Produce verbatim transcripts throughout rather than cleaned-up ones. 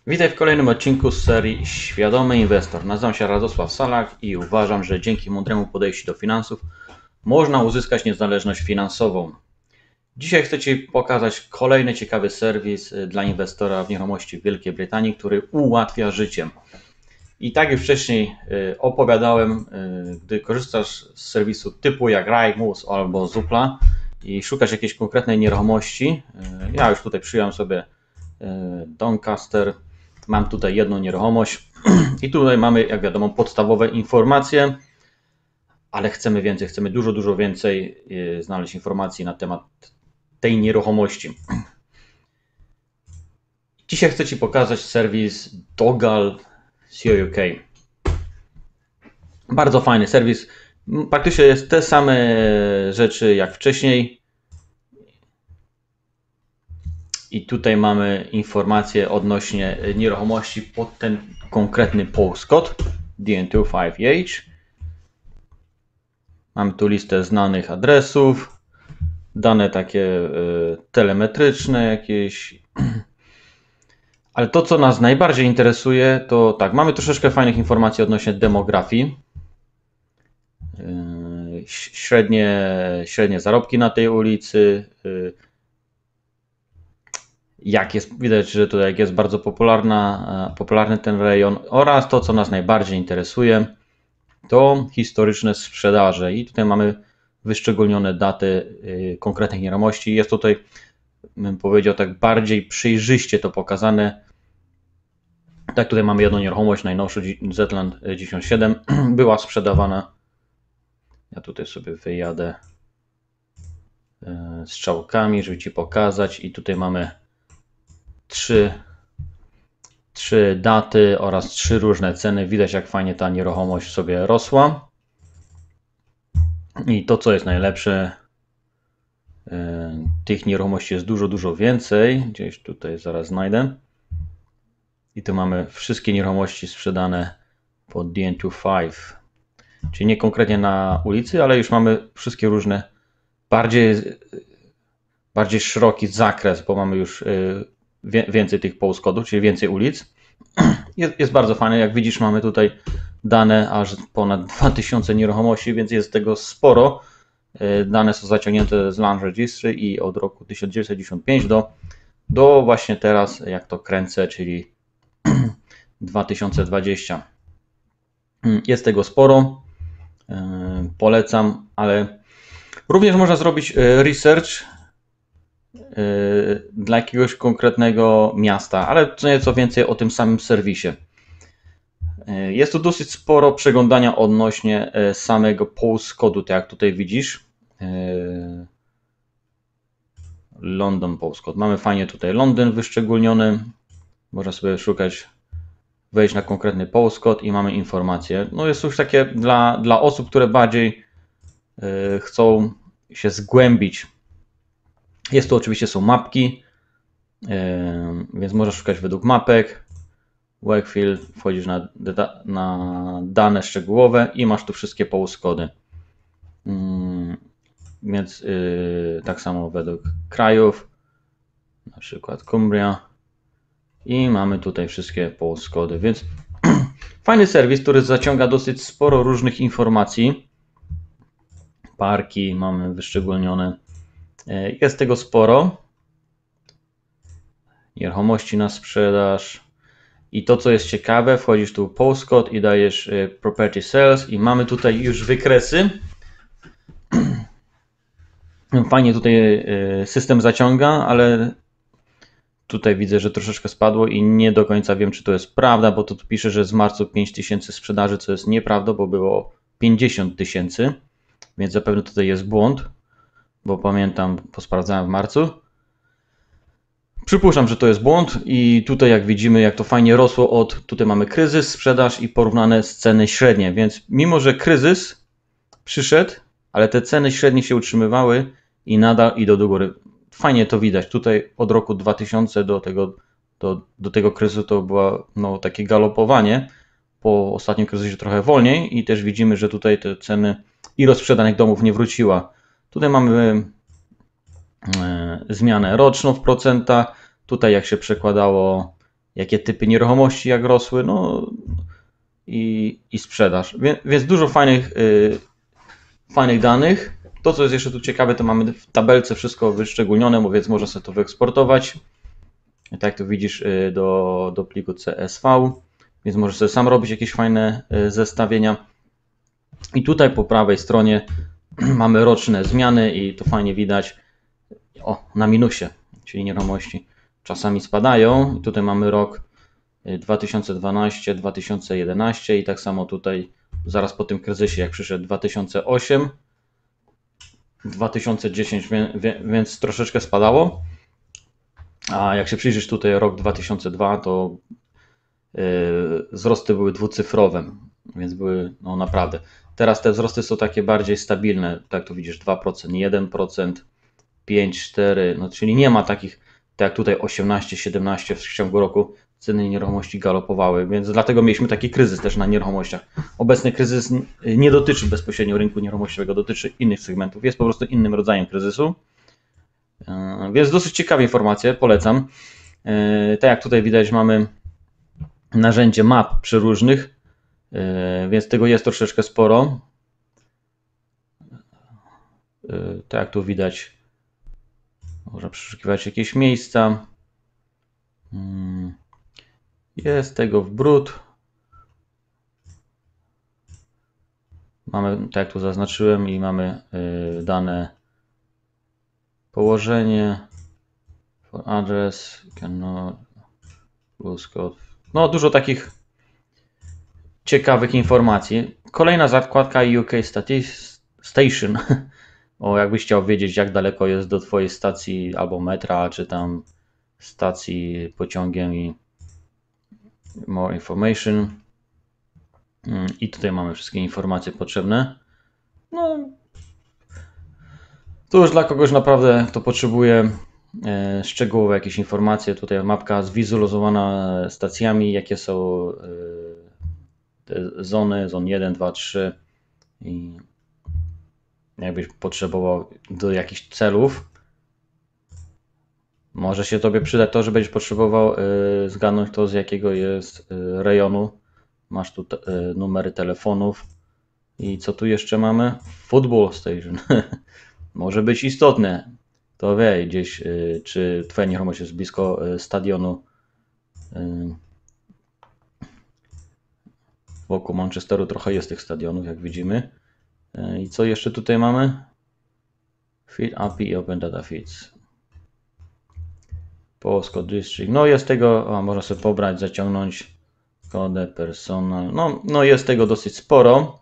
Witaj w kolejnym odcinku z serii Świadomy Inwestor. Nazywam się Radosław Salak i uważam, że dzięki mądremu podejściu do finansów można uzyskać niezależność finansową. Dzisiaj chcę Ci pokazać kolejny ciekawy serwis dla inwestora w nieruchomości w Wielkiej Brytanii, który ułatwia życie. I tak jak wcześniej opowiadałem, gdy korzystasz z serwisu typu jak Rightmove albo Zoopla i szukasz jakiejś konkretnej nieruchomości, ja już tutaj przyjąłem sobie Doncaster. Mam tutaj jedną nieruchomość i tutaj mamy, jak wiadomo, podstawowe informacje, ale chcemy więcej, chcemy dużo, dużo więcej znaleźć informacji na temat tej nieruchomości. Dzisiaj chcę Ci pokazać serwis Dogal C O U K. Bardzo fajny serwis. Praktycznie jest te same rzeczy jak wcześniej. I tutaj mamy informacje odnośnie nieruchomości pod ten konkretny postcode D N two five H. Mamy tu listę znanych adresów, dane takie y, telemetryczne jakieś. Ale to, co nas najbardziej interesuje, to tak, mamy troszeczkę fajnych informacji odnośnie demografii. Y, średnie, średnie zarobki na tej ulicy. Y, Jak jest, widać, że tutaj jest bardzo popularna, popularny ten rejon, oraz to, co nas najbardziej interesuje, to historyczne sprzedaże. I tutaj mamy wyszczególnione daty konkretnych nieruchomości. Jest tutaj, bym powiedział, tak bardziej przejrzyście to pokazane. Tak, tutaj mamy jedną nieruchomość, najnowszą Zetland dziewięćdziesiąt siedem, była sprzedawana. Ja tutaj sobie wyjadę strzałkami, żeby Ci pokazać. I tutaj mamy Trzy, trzy daty oraz trzy różne ceny. Widać, jak fajnie ta nieruchomość sobie rosła. I to, co jest najlepsze, tych nieruchomości jest dużo, dużo więcej. Gdzieś tutaj zaraz znajdę. I tu mamy wszystkie nieruchomości sprzedane pod D N two five. Czyli nie konkretnie na ulicy, ale już mamy wszystkie różne, bardziej, bardziej szeroki zakres, bo mamy już więcej tych postcodów, czyli więcej ulic. Jest, jest bardzo fajne. Jak widzisz, mamy tutaj dane aż ponad dwa tysiące nieruchomości, więc jest tego sporo. Dane są zaciągnięte z Land Registry i od roku tysiąc dziewięćset dziewięćdziesiąt pięć do, do właśnie teraz, jak to kręcę, czyli dwa tysiące dwudziesty. Jest tego sporo. Polecam, ale również można zrobić research dla jakiegoś konkretnego miasta, ale co nieco więcej o tym samym serwisie. Jest tu dosyć sporo przeglądania odnośnie samego postcodu, tak jak tutaj widzisz. London postcode. Mamy fajnie tutaj Londyn wyszczególniony. Można sobie szukać, wejść na konkretny postcode i mamy informacje. No jest już takie dla, dla osób, które bardziej chcą się zgłębić. Jest tu oczywiście są mapki, więc możesz szukać według mapek. Wakefield, wchodzisz na, na dane szczegółowe i masz tu wszystkie postcody. Więc yy, tak samo według krajów, na przykład Cumbria, i mamy tutaj wszystkie postcody, więc fajny serwis, który zaciąga dosyć sporo różnych informacji. Parki mamy wyszczególnione. Jest tego sporo. Nieruchomości na sprzedaż. I to, co jest ciekawe, wchodzisz tu postcode i dajesz property sales i mamy tutaj już wykresy. Fajnie tutaj system zaciąga, ale tutaj widzę, że troszeczkę spadło i nie do końca wiem, czy to jest prawda, bo to tu pisze, że z marcu pięć tysięcy sprzedaży, co jest nieprawda, bo było pięćdziesiąt tysięcy, więc zapewne tutaj jest błąd. Bo pamiętam, posprawdzałem w marcu. Przypuszczam, że to jest błąd i tutaj jak widzimy, jak to fajnie rosło od, tutaj mamy kryzys, sprzedaż i porównane z ceny średnie, więc mimo, że kryzys przyszedł, ale te ceny średnie się utrzymywały i nadal idą do góry. Fajnie to widać. Tutaj od roku dwa tysiące do tego, do, do tego kryzysu to było no, takie galopowanie. Po ostatnim kryzysie trochę wolniej i też widzimy, że tutaj te ceny, ilość sprzedanych domów nie wróciła. Tutaj mamy zmianę roczną w procentach. Tutaj jak się przekładało jakie typy nieruchomości jak rosły, no i, i sprzedaż. Więc, więc dużo fajnych, yy, fajnych danych. To, co jest jeszcze tu ciekawe, to mamy w tabelce wszystko wyszczególnione, bo więc można sobie to wyeksportować. Tak jak tu widzisz, yy, do, do pliku C S V, więc możesz sobie sam robić jakieś fajne yy, zestawienia. I tutaj po prawej stronie mamy roczne zmiany i to fajnie widać. O, na minusie, czyli nieruchomości czasami spadają. I tutaj mamy rok dwa tysiące dwanaście dwa tysiące jedenaście i tak samo tutaj zaraz po tym kryzysie, jak przyszedł dwa tysiące osiem dwa tysiące dziesięć, więc troszeczkę spadało. A jak się przyjrzysz tutaj rok dwa tysiące dwa, to yy, wzrosty były dwucyfrowe, więc były no naprawdę. Teraz te wzrosty są takie bardziej stabilne, tak tu widzisz dwa procent, jeden procent, pięć, cztery, no czyli nie ma takich, tak jak tutaj osiemnaście, siedemnaście w ciągu roku ceny nieruchomości galopowały, więc dlatego mieliśmy taki kryzys też na nieruchomościach. Obecny kryzys nie dotyczy bezpośrednio rynku nieruchomościowego, dotyczy innych segmentów, jest po prostu innym rodzajem kryzysu, więc dosyć ciekawe informacje, polecam. Tak jak tutaj widać, mamy narzędzie map przeróżnych, więc tego jest troszeczkę sporo. Tak jak tu widać, można przeszukiwać jakieś miejsca. Jest tego w bród. Mamy, tak jak tu zaznaczyłem, i mamy dane położenie, for address, cannot, code. No dużo takich ciekawych informacji. Kolejna zakładka U K Station. O, jakbyś chciał wiedzieć, jak daleko jest do twojej stacji albo metra, czy tam stacji pociągiem i more information. I tutaj mamy wszystkie informacje potrzebne. No, to już dla kogoś naprawdę, kto potrzebuje e, szczegółowe jakieś informacje. Tutaj mapka zwizualizowana stacjami, jakie są e, te zony, zon jeden, dwa, trzy i jakbyś potrzebował do jakichś celów. Może się tobie przydać to, że będziesz potrzebował y, zgadnąć to, z jakiego jest y, rejonu. Masz tu te, y, numery telefonów. I co tu jeszcze mamy? Football Station. Może być istotne. To wie gdzieś, y, czy twoja nieruchomość jest blisko y, stadionu y, wokół Manchesteru. Trochę jest tych stadionów, jak widzimy. Y, I co jeszcze tutaj mamy? Feed A P I i Open Data Feeds. Postcode District. No jest tego, o, można sobie pobrać, zaciągnąć kodę personal. No, no jest tego dosyć sporo.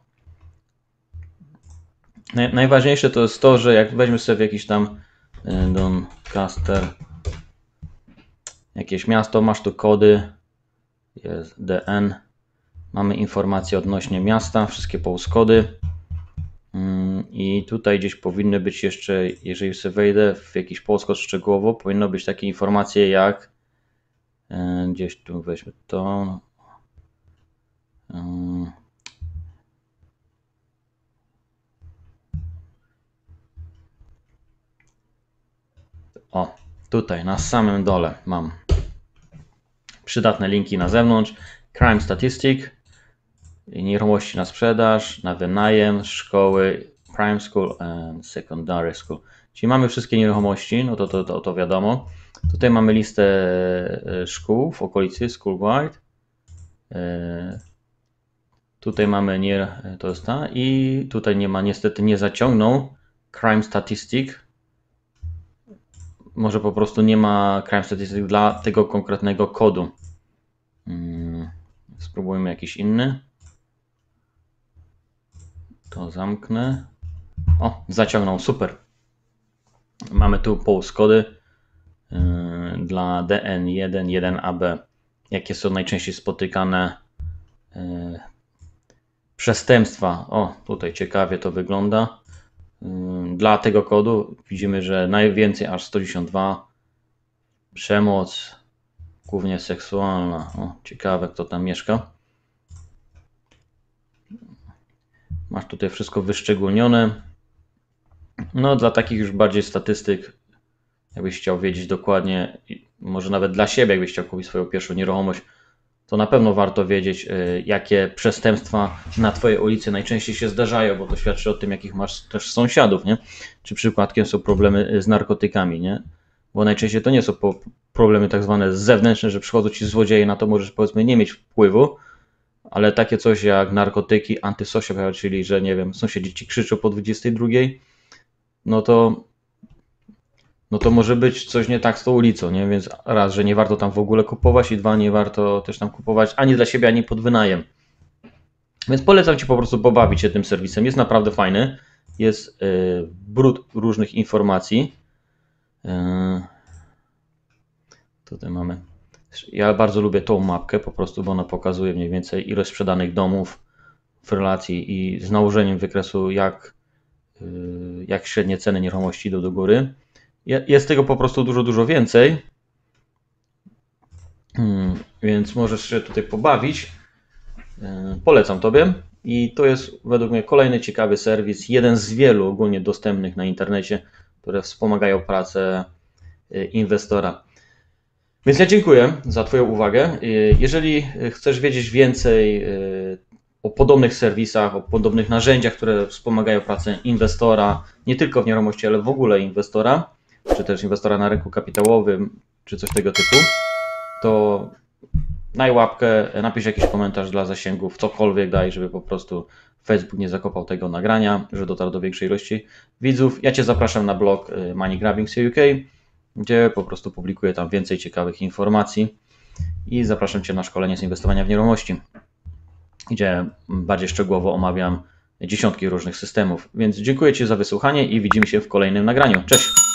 Naj, najważniejsze to jest to, że jak weźmy sobie jakiś tam y, Doncaster, jakieś miasto, masz tu kody, jest D N, mamy informacje odnośnie miasta, wszystkie postcody. I tutaj gdzieś powinny być jeszcze, jeżeli sobie wejdę w jakiś postcode szczegółowo, powinno być takie informacje jak gdzieś tu weźmy to. O, tutaj na samym dole mam przydatne linki na zewnątrz. Crime Statistic, nieruchomości na sprzedaż, na wynajem, szkoły, Prime School and Secondary School. Czyli mamy wszystkie nieruchomości, no to, to, to, to wiadomo. Tutaj mamy listę szkół w okolicy, school-wide. Tutaj mamy nie, to jest ta i tutaj nie ma, niestety nie zaciągnął Crime Statistic. Może po prostu nie ma Crime Statistic dla tego konkretnego kodu. Spróbujmy jakiś inny. To zamknę. O, zaciągnął, super. Mamy tu postcody yy, dla D N jeden, jeden A B. Jakie są najczęściej spotykane yy, przestępstwa. O, tutaj ciekawie to wygląda. Yy, dla tego kodu widzimy, że najwięcej aż sto dziewięćdziesiąt dwa. Przemoc, głównie seksualna. O, ciekawe, kto tam mieszka. Masz tutaj wszystko wyszczególnione. No, dla takich już bardziej statystyk Jakbyś chciał wiedzieć dokładnie, może nawet dla siebie, jakbyś chciał kupić swoją pierwszą nieruchomość, to na pewno warto wiedzieć, jakie przestępstwa na Twojej ulicy najczęściej się zdarzają, bo to świadczy o tym, jakich masz też sąsiadów, nie? Czy przypadkiem są problemy z narkotykami, nie? Bo najczęściej to nie są problemy tak zwane zewnętrzne, że przychodzą Ci złodzieje, na to możesz powiedzmy nie mieć wpływu, ale takie coś jak narkotyki, antysocial, czyli że nie wiem, sąsiedzi Ci krzyczą po dwudziestej drugiej, no to no to może być coś nie tak z tą ulicą, nie? Więc raz, że nie warto tam w ogóle kupować i dwa, nie warto też tam kupować ani dla siebie, ani pod wynajem. Więc polecam Ci po prostu pobawić się tym serwisem. Jest naprawdę fajny. Jest yy, brud różnych informacji. Yy, tutaj mamy. Ja bardzo lubię tą mapkę po prostu, bo ona pokazuje mniej więcej ilość sprzedanych domów w relacji i z nałożeniem wykresu, jak, yy, jak średnie ceny nieruchomości idą do góry. Jest tego po prostu dużo, dużo więcej, hmm, więc możesz się tutaj pobawić. Polecam Tobie i to jest według mnie kolejny ciekawy serwis, jeden z wielu ogólnie dostępnych na internecie, które wspomagają pracę inwestora. Więc ja dziękuję za Twoją uwagę. Jeżeli chcesz wiedzieć więcej o podobnych serwisach, o podobnych narzędziach, które wspomagają pracę inwestora, nie tylko w nieruchomości, ale w ogóle inwestora, czy też inwestora na rynku kapitałowym, czy coś tego typu, to daj łapkę, napisz jakiś komentarz dla zasięgów, cokolwiek daj, żeby po prostu Facebook nie zakopał tego nagrania, że dotarł do większej ilości widzów. Ja Cię zapraszam na blog Money Grabbing C U K, gdzie po prostu publikuję tam więcej ciekawych informacji i zapraszam Cię na szkolenie z inwestowania w nieruchomości, gdzie bardziej szczegółowo omawiam dziesiątki różnych systemów. Więc dziękuję Ci za wysłuchanie i widzimy się w kolejnym nagraniu. Cześć!